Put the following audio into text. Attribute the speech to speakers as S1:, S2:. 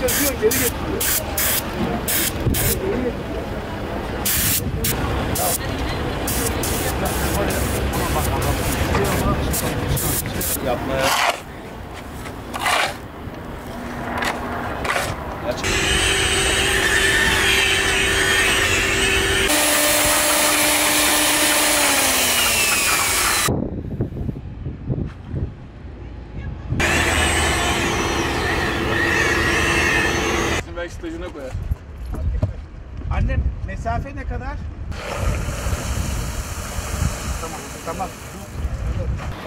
S1: diyor, geri getiriyor. Yapmaya. Belki stajına koyar.
S2: Annem mesafe ne kadar? Tamam.